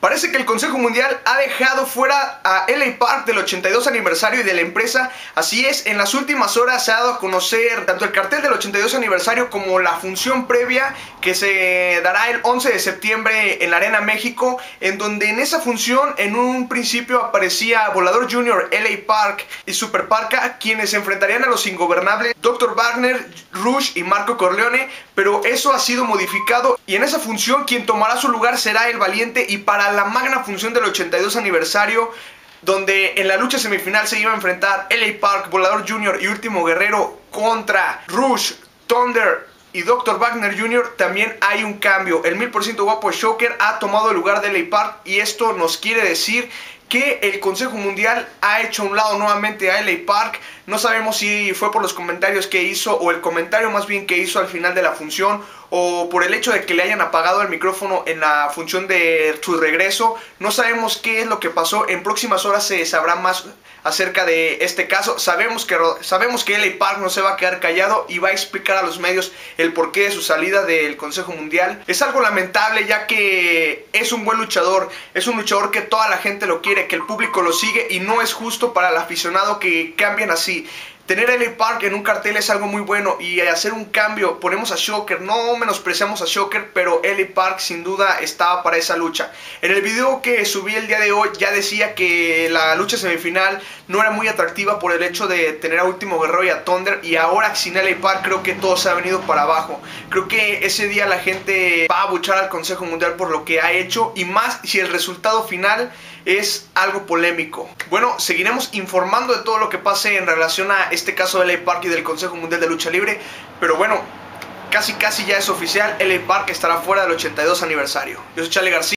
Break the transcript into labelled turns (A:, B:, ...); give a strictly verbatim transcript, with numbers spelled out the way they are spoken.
A: Parece que el Consejo Mundial ha dejado fuera a L A Park del ochenta y dos aniversario y de la empresa. Así es, en las últimas horas se ha dado a conocer tanto el cartel del ochenta y dos aniversario como la función previa que se dará el once de septiembre en la Arena México, en donde en esa función en un principio aparecía Volador Junior, L A Park y Super Parka, quienes se enfrentarían a los ingobernables doctor Wagner, Rush y Marco Corleone, pero eso ha sido modificado y en esa función quien tomará su lugar será el Valiente. Y para la magna función del ochenta y dos aniversario, donde en la lucha semifinal se iba a enfrentar L A Park, Volador Junior y Último Guerrero contra Rush, Thunder y doctor Wagner Junior, también hay un cambio. El mil por ciento guapo Shocker ha tomado el lugar de L A Park y esto nos quiere decir que el Consejo Mundial ha hecho a un lado nuevamente a L A Park. No sabemos si fue por los comentarios que hizo, o el comentario más bien que hizo al final de la función, o por el hecho de que le hayan apagado el micrófono en la función de su regreso. No sabemos qué es lo que pasó. En próximas horas se sabrá más acerca de este caso. Sabemos que, sabemos que L A Park no se va a quedar callado y va a explicar a los medios el porqué de su salida del Consejo Mundial. Es algo lamentable, ya que es un buen luchador, es un luchador que toda la gente lo quiere, que el público lo sigue, y no es justo para el aficionado que cambien así. Tener a L A Park en un cartel es algo muy bueno, y hacer un cambio, ponemos a Shocker, no menospreciamos a Shocker, pero L A Park sin duda estaba para esa lucha. En el video que subí el día de hoy ya decía que la lucha semifinal no era muy atractiva por el hecho de tener a Último Guerrero y a Thunder, y ahora sin L A Park creo que todo se ha venido para abajo. Creo que ese día la gente va a abuchar al Consejo Mundial por lo que ha hecho, y más si el resultado final es algo polémico. Bueno, seguiremos informando de todo lo que pase en relación a este caso de L A Park y del Consejo Mundial de Lucha Libre, pero bueno, casi casi ya es oficial, L A Park estará fuera del ochenta y dos aniversario. Yo soy Charlie García.